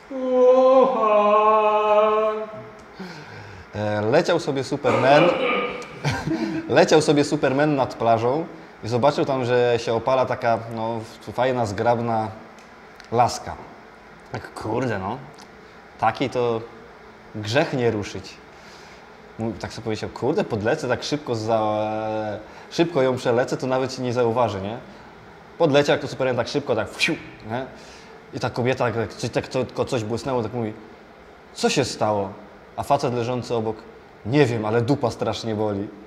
Leciał sobie Superman. Leciał sobie Superman nad plażą i zobaczył tam, że się opala taka no, fajna, zgrabna laska. Tak kurde no, takiej to grzech nie ruszyć. Tak sobie powiedział, kurde podlecę tak szybko, szybko ją przelecę, to nawet się nie zauważy, nie? Podleciał jak to Superman tak szybko, tak wsiu, nie? I ta kobieta, tak tylko coś błysnęło, tak mówi, co się stało? A facet leżący obok, nie wiem, ale dupa strasznie boli.